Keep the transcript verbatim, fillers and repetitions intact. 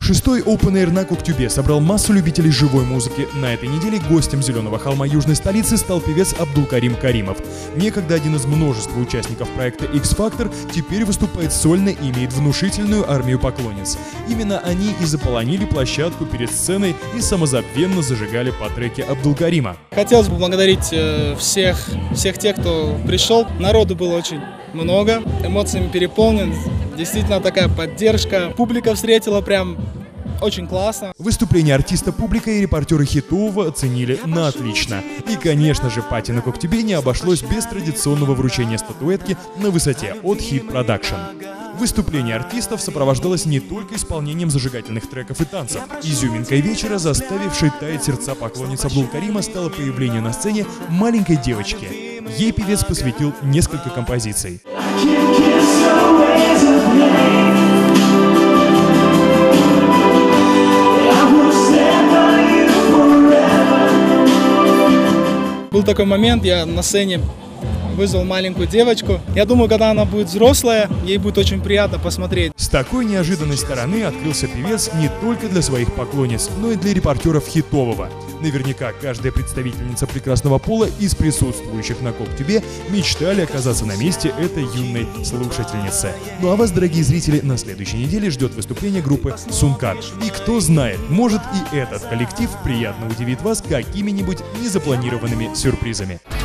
Шестой Open Air на Коктюбе собрал массу любителей живой музыки. На этой неделе гостем Зеленого холма южной столицы стал певец Абдулкарим Каримов. Некогда один из множества участников проекта X-Factor теперь выступает сольно и имеет внушительную армию поклонниц. Именно они и заполонили площадку перед сценой и самозабвенно зажигали по треке Абдулкарима. Хотелось бы поблагодарить э, всех, всех тех, кто пришел. Народу было очень много, эмоциями переполнен. Действительно такая поддержка. Публика встретила прям очень классно. Выступление артиста публика и репортеры Хитового оценили на отлично. И, конечно же, пати на Коктюбе не обошлось без традиционного вручения статуэтки на высоте от Hit Production. Выступление артистов сопровождалось не только исполнением зажигательных треков и танцев. Изюминкой вечера, заставившей таять сердца поклонниц Абдулкарима, стало появление на сцене маленькой девочки. Ей певец посвятил несколько композиций. Был такой момент, я на сцене вызвал маленькую девочку. Я думаю, когда она будет взрослая, ей будет очень приятно посмотреть. С такой неожиданной стороны открылся певец не только для своих поклонниц, но и для репортеров Хитового. Наверняка каждая представительница прекрасного пола из присутствующих на Коктюбе мечтали оказаться на месте этой юной слушательницы. Ну а вас, дорогие зрители, на следующей неделе ждет выступление группы Сункат. И кто знает, может и этот коллектив приятно удивит вас какими-нибудь незапланированными сюрпризами.